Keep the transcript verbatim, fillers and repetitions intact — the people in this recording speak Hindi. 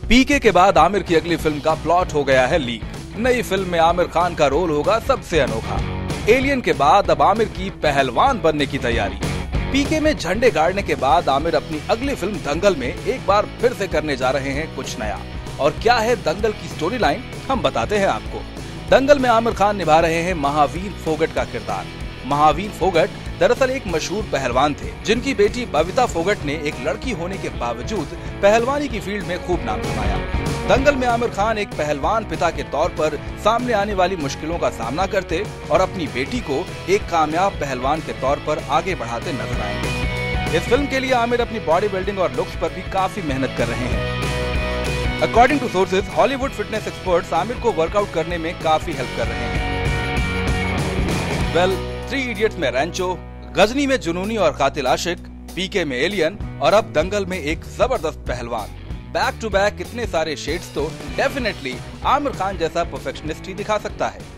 पीके के बाद आमिर की अगली फिल्म का प्लॉट हो गया है लीक। नई फिल्म में आमिर खान का रोल होगा सबसे अनोखा। एलियन के बाद अब आमिर की पहलवान बनने की तैयारी। पीके में झंडे गाड़ने के बाद आमिर अपनी अगली फिल्म दंगल में एक बार फिर से करने जा रहे हैं कुछ नया। और क्या है दंगल की स्टोरी लाइन, हम बताते हैं आपको। दंगल में आमिर खान निभा रहे हैं महावीर फोगट का किरदार। महावीर फोगट दरअसल एक मशहूर पहलवान थे, जिनकी बेटी बबीता फोगट ने एक लड़की होने के बावजूद पहलवानी की फील्ड में खूब नाम कमाया। दंगल में आमिर खान एक पहलवान पिता के तौर पर सामने आने वाली मुश्किलों का सामना करते और अपनी बेटी को एक कामयाब पहलवान के तौर पर आगे बढ़ाते नजर आएंगे। इस फिल्म के लिए आमिर अपनी बॉडी बिल्डिंग और लुक्स पर भी काफी मेहनत कर रहे हैं। According to sources, Hollywood fitness experts Aamir को वर्कआउट करने में काफी हेल्प कर रहे हैं। वेल, थ्री इडियट्स में रैंचो, गजनी में जुनूनी और कातिल आशिक, पीके में एलियन और अब दंगल में एक जबरदस्त पहलवान। बैक टू बैक इतने सारे शेड्स तो डेफिनेटली आमिर खान जैसा परफेक्शनिस्ट ही दिखा सकता है।